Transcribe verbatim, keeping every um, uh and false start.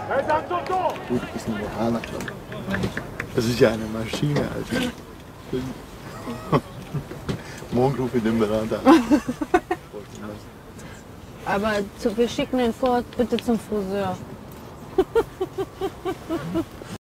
Gut, ist ein Japaner, glaube ich. Das ist ja eine Maschine, also. Morgen rufe ich den Berater an. Aber zu, wir schicken den vor, bitte zum Friseur.